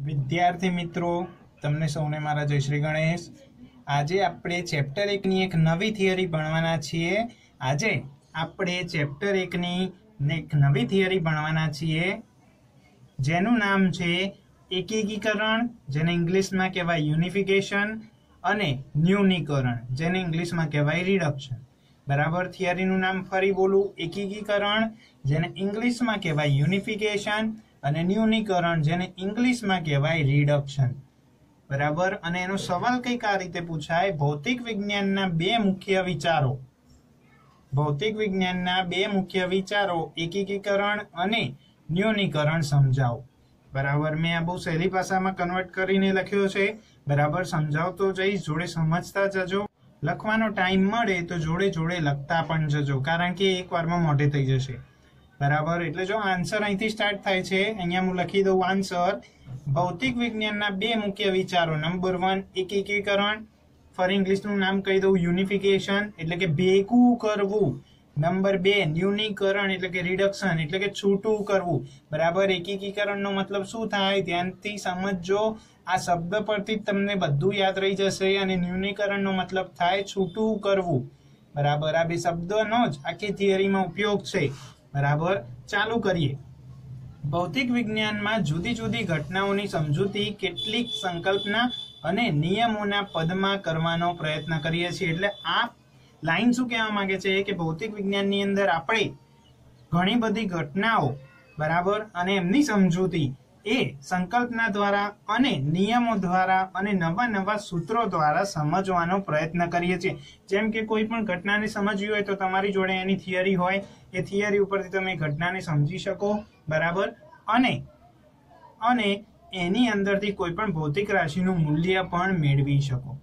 विद्यार्थी मित्रों, तमने सौने मारा जय श्री गणेश। આજે આપણે ચેપ્ટર 1 ની એક નવી થિયરી ભણવાના છીએ। આજે આપણે ચેપ્ટર 1 ની એક નવી થિયરી ભણવાના છીએ જેનું નામ છે એકીકરણ, જેને ઇંગ્લિશમાં કહેવાય યુનિફિકેશન, અને ન્યુનીકરણ, જેને ઇંગ્લિશમાં કહેવાય રિડક્શન। બરાબર, થિયરીનું નામ ફરી બોલું, એકીકરણ જેને ઇંગ્લિશમાં કહેવાય યુનિફિકેશન, અને ન્યુનીકરણ જેને ઇંગ્લિશમાં કહેવાય રિડક્શન। बराबर। અને એનો સવાલ કઈક આ રીતે પૂછાય, ભૌતિક વિજ્ઞાનના બે મુખ્ય વિચારો એકીકરણ અને ન્યુનીકરણ સમજાવો। બરાબર, મેં આ બહુ સહેલી ભાષામાં કન્વર્ટ કરીને લખ્યો છે। બરાબર, સમજાવતો જઈશ, જોડે સમજતા જજો। લખવાનો ટાઈમ મળે તો જોડે જોડે લખતા પણ જજો, કારણ કે એક વારમાં મોઢે થઈ જશે। बराबर, એટલે જો આન્સર અહીંથી સ્ટાર્ટ થાય છે, અહીંયા હું લખી દઉં આન્સર। ભૌતિક વિજ્ઞાનના બે મુખ્ય વિચારો, નંબર 1 એકીકરણ, ફરી ઇંગ્લિશનું નામ કહી દઉં યુનિફિકેશન એટલે કે ભેગું કરવું, નંબર 2 ન્યુનીકરણ એટલે કે રિડક્શન એટલે કે છૂટું કરવું। બરાબર, એકીકરણનો મતલબ શું થાય ધ્યાનથી સમજજો, આ શબ્દ પરથી જ તમને બધું યાદ રહી જશે, અને ન્યુનીકરણનો મતલબ થાય છૂટું કરવું। બરાબર, આ બે શબ્દોનો જ આખી થિયરીમાં ઉપયોગ છે। बराबर, चालू करिए। भौतिक विज्ञान में जुदी जुदी घटनाओनी समझूती केटलीक संकल्पना अने नियमोना पदमां करवानो प्रयत्न करीए छीए। एटले आ लाइन शुं कहेवा मांगे छे के भौतिक विज्ञान नी अंदर आपणे घणी बधी घटनाओ, बराबर, अने एमनी समझूती ए संकल्पना द्वारा अने नियमों द्वारा अने नवा नवा सूत्रों द्वारा समजवानो प्रयत्न करीए छीए। जेम के कोई पण घटनाने समजवी होय तो तमारी जोड़े एनी थियरी होय, ए थियरी उपरथी तमे घटनाने समजी शको। बराबर, अने अने एनी अंदरथी कोई पण भौतिक राशिनुं मूल्य पण मेळवी शको,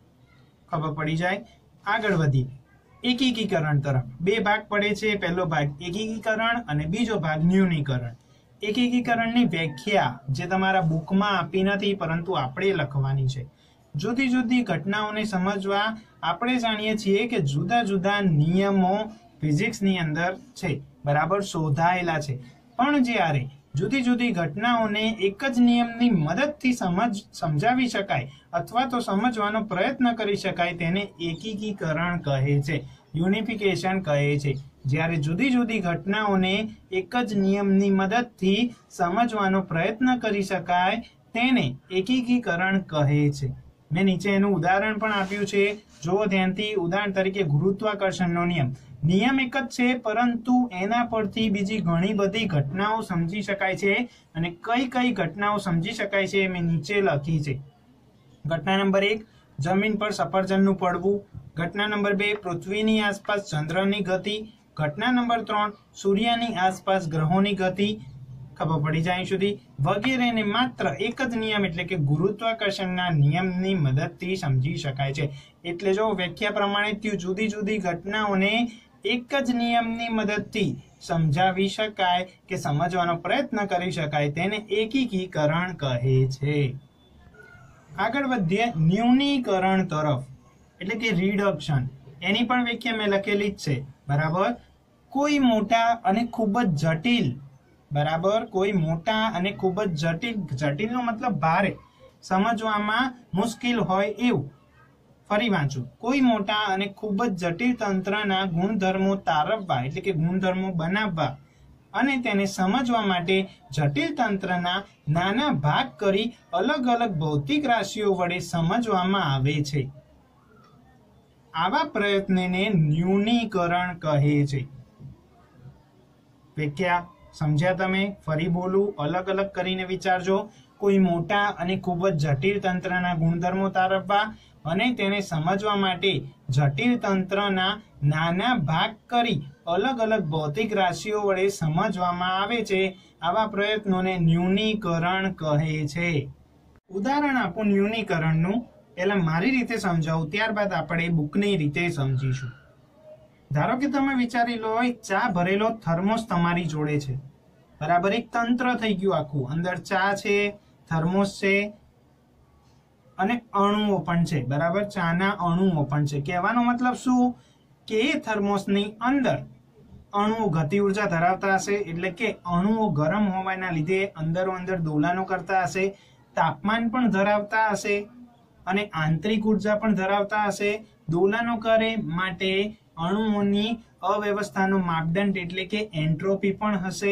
खबर पड़ी जाए। आगळ वधी एकीकरण तरफ बे भाग पड़े छे, पहलो भाग एकीकरण अने बीजो भाग न्यूनीकरण। एकीकरणनी व्याख्या जे तमारा बुकमां आपी नथी, परंतु आपणे लखवानी छे। जुदी जुदी घटनाओने समजवा आपणे जाणीए छीए के जुदा जुदा नियमो फिजिक्सनी अंदर छे, बराबर, शोधायेला छे। पण ज्यारे जुदी जुदी घटनाओने एक ज नियमनी मददथी समजावी शकाय अथवा तो समजवानो प्रयत्न करी शकाय तेने एकीकरण कहे छे, यूनिफिकेशन कहे छे। ज्यारे जुदी जुदी घटनाओने एक ज नियमनी मददथी समजवानो प्रयत्न करी शकाय तेने एकीकरण कहे छे। मैं नीचे एनुं उदाहरण पण आप्युं छे, जो ध्यानथी। उदाहरण तरीके गुरुत्वाकर्षणनो नियम, नियम एक ज छे, परंतु एना परथी बीजी घणी बधी घटनाओ समजी शकाय छे, अने कई कई घटनाओ समजी शकाय छे मैं नीचे लखी छे। घटना नंबर 1 जमीन पर सफरजननुं पड़वुं। घटना नंबर 2 पृथ्वीनी आसपास चंद्रनी गति। घटना नंबर 3 सूर्यनी आसपास ग्रहोनी गति, खबर पड़ी जाए सुधी, वगैरह ने मात्र एक ज नियम एटले के गुरुत्वाकर्षणना नियमनी मददथी समजी शकाय छे। एटले जो व्याख्या प्रमाणे थी जुदी जुदी घटनाओने एक ज नियमनी मददथी समजावी शकाय के समजवानो प्रयत्न करी शकाय तेने एकीकरण कहे छे। आगळ वधीए न्यूनीकरण तरफ एटले के रिडक्शन, एनी पण व्याख्या मैं लखेली ज छे। बराबर, कोई मोटा अने खूब ज जटिल, बराबर, कोई मोटा अने खूब ज जटिल, जटिलनो मतलब भारे, समजवामां मुश्किल होय एवुं। फरी वांचुं, कोई मोटा अने खूब ज जटिल तंत्रना गुणधर्मो तारववा एटले के गुणधर्मो बनाववा अने तेने समजवा माटे जटिल तंत्रना नाना भाग करी अलग अलग भौतिक राशिओ वडे समजवामां आवे छे। आवा प्रयत्नने न्यूनीकरण कहे छे। व्याख्या समझ्या तमे? फरी बोलू, अलग अलग करीने विचारजो। कोई मोटा अने खूब ज जटिल तंत्रना गुणधर्मो तारववा अने तेने समजवा माटे जटिल तंत्रना नाना भाग करी अलग अलग भौतिक राशिओ वडे समजवामां आवे छे। आवा प्रयत्नोने न्यूनीकरण कहे छे। उदाहरण आपो न्यूनीकरणनुं, पहला मारी रीते समजावुं, त्यारबाद आपणे बुकनी रीते समजीशुं। धारो के तमे विचारी लो, एक चा भरेलो थर्मोस तमारी जोड़े छे, बराबर, एक तंत्र थई गयुं आखुं, अंदर चा छे, थर्मोस छे अने अणुओ पण छे, बराबर, चाना अणुओ पण छे। कहेवानो मतलब शुं के थर्मोसनी अंदर अणुओ गति ऊर्जा धरावता हशे, एटले के अणुओ गरम होवाना लीधे अंदरो अंदर दोलानो करता हशे, તાપમાન પણ ધરાવતા હશે અને આંતરિક ઉર્જા પણ ધરાવતા હશે. દોલનો કરે માટે અણુઓની અવ્યવસ્થાનો માપદંડ એટલે કે એન્ટ્રોપી પણ હશે.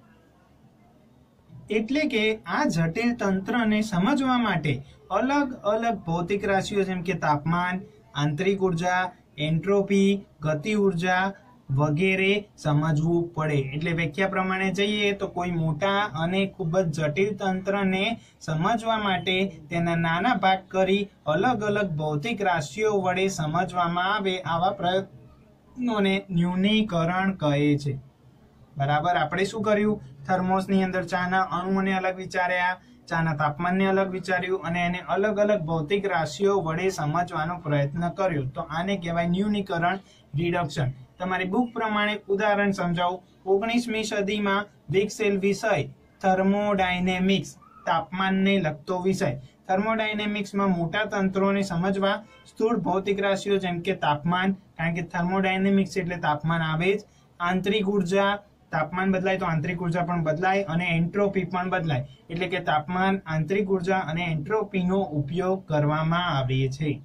એટલે કે આ જટિલ તંત્રને સમજવા માટે અલગ અલગ ભૌતિક રાશિઓ જેમ કે તાપમાન, આંતરિક ઉર્જા, એન્ટ્રોપી, ગતિ ઉર્જા વગેરે સમજવું પડે. એટલે વ્યાખ્યા પ્રમાણે જઈએ તો કોઈ મોટા અને ખૂબ જ જટિલ તંત્રને સમજવા માટે તેના નાના ભાગ કરી અલગ અલગ ભૌતિક રાશિઓ વડે સમજવામાં આવે આવા પ્રયત્નોને ન્યૂનીકરણ કહે છે. બરાબર. આપણે શું કર્યું? થર્મોસની અંદર ચાના અણુઓને અલગ વિચાર્યા, ચાના તાપમાનને અલગ વિચાર્યું અને એને અલગ અલગ ભૌતિક રાશિઓ વડે સમજવાનો પ્રયત્ન કર્યો. તો આને કહેવાય ન્યૂનીકરણ, રિડક્શન. તમારી બુક પ્રમાણે ઉદાહરણ સમજાવું. 19મી સદીમાં વિકસેલ વિષય થર્મોડાયનેમિક્સ, તાપમાનને લગતો વિષય. થર્મોડાયનેમિક્સમાં મોટા તંત્રોને સમજવા સ્થૂળ ભૌતિક રાશિઓ જેમ કે તાપમાન, કારણ કે થર્મોડાયનેમિક્સ એટલે તાપમાન આવે જ, આંતરિક ઉર્જા, તાપમાન બદલાય તો આંતરિક ઉર્જા પણ બદલાય અને એન્ટ્રોપી પણ બદલાય. એટલે કે તાપમાન, આંતરિક ઉર્જા અને એન્ટ્રોપીનો ઉપયોગ કરવામાં આવે છે.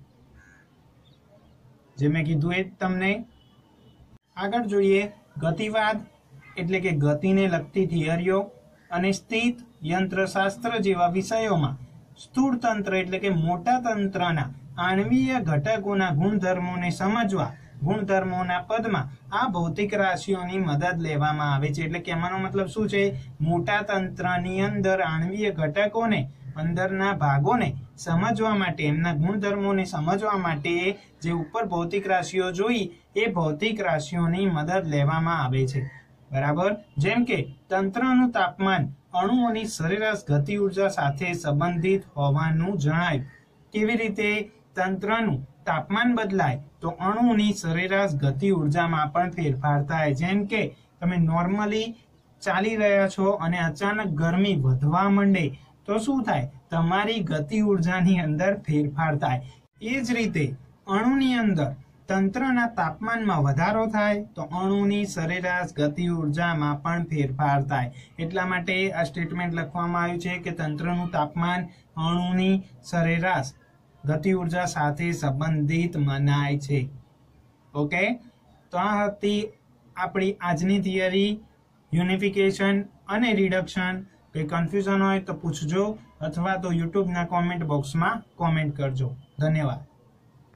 જે મેં કીધું એ તમને. આગળ જોઈએ ગતિવાદ એટલે કે ગતિને લગતી થિયરીઓ અને સ્થિત યંત્રશાસ્ત્ર જેવા વિષયોમાં સ્થૂળ તંત્ર એટલે કે મોટા તંત્રના આણ્વીય ઘટકોના ગુણધર્મોને સમજવા ગુણધર્મોના પદમાં આ ભૌતિક રાશિઓની મદદ લેવામાં આવે છે. એટલે કે એમાંનો મતલબ શું છે? મોટા તંત્રની અંદર આણ્વીય ઘટકોને, અંદરના ભાગોને સમજવા માટે, એમના ગુણધર્મોને સમજવા માટે જે ઉપર ભૌતિક રાશિઓ જોઈ એ ભૌતિક રાશિઓની મદદ લેવામાં આવે છે. બરાબર. જેમ કે તંત્રનું તાપમાન અણુઓની સરેરાશ ગતિ ઉર્જા સાથે સંબંધિત હોવાનું જણાયું. કેવી રીતે? તંત્રનું તાપમાન બદલાય તો અણુની સરેરાશ ગતિ ઉર્જામાં પણ ફેરફાર થાય. જેમ કે તમે નોર્મલી ચાલી રહ્યા છો અને અચાનક ગરમી વધવા માંડે તો શું થાય? તમારી ગતિ ઉર્જાની અંદર ફેરફાર થાય. એ જ રીતે અણુની અંદર તંત્રના તાપમાનમાં વધારો થાય તો અણુની સરેરાશ ગતિ ઉર્જામાં પણ ફેરફાર થાય. એટલા માટે આ સ્ટેટમેન્ટ લખવામાં આવ્યું છે કે તંત્રનું તાપમાન અણુની સરેરાશ ગતિ ઉર્જા સાથે સંબંધિત મનાય છે. ઓકે, તો આ હતી આપણી આજની થિયરી યુનિફિકેશન અને રિડક્શન. કંઈ કન્ફ્યુઝન હોય તો પૂછજો અથવા તો યુટ્યુબના કોમેન્ટ બોક્સમાં કોમેન્ટ કરજો. ધન્યવાદ.